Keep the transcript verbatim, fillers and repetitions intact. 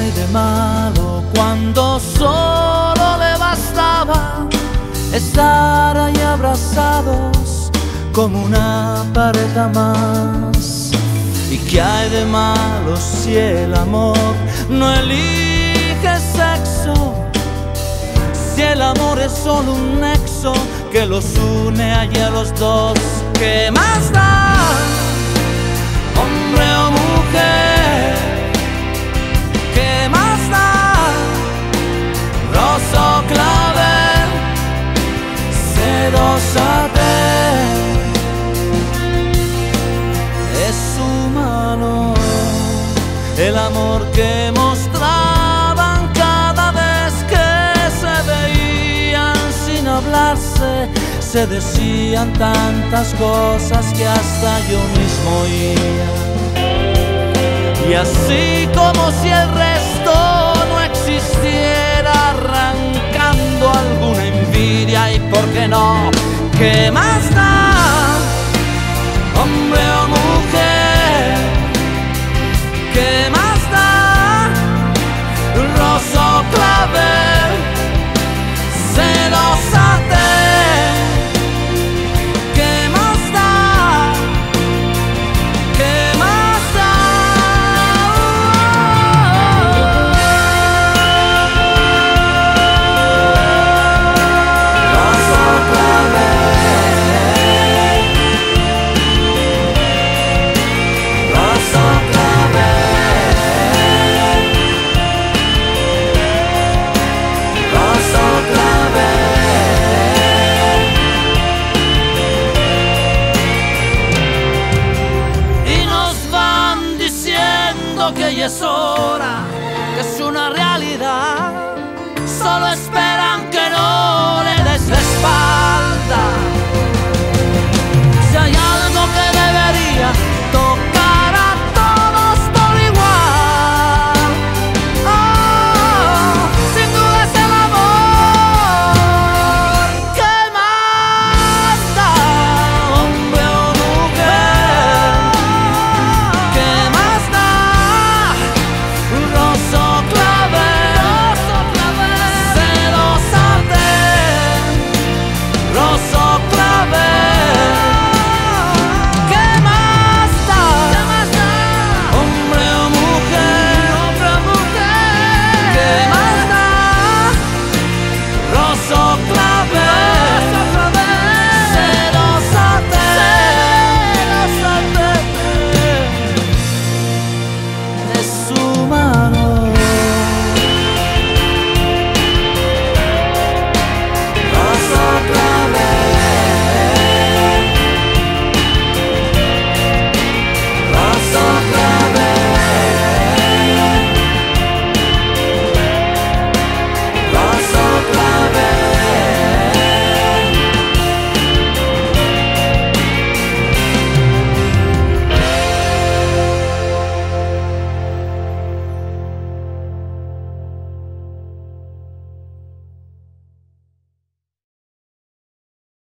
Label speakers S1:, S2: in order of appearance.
S1: hay de malo cuando solo le bastaba estar ahí abrazados como una pareja más? ¿Y qué hay de malo si el amor no elige sexo? Si el amor es solo un nexo que los une allí a los dos, ¿qué más da? Hombre o mujer, ¿qué más da? Rosa o clavel, sedózate. Es humano el amor que mostraban cada vez que se veían sin hablarse. Se decían tantas cosas que hasta yo mismo oía. Y así como si el resto no existiera, arrancando alguna envidia. ¿Y por qué no? ¿Qué más da? Hombre o mujer, ¿qué más da? Rosa o clavel, sedózate. Que ya es hora, que es una realidad, solo esperan que no le des la espalda.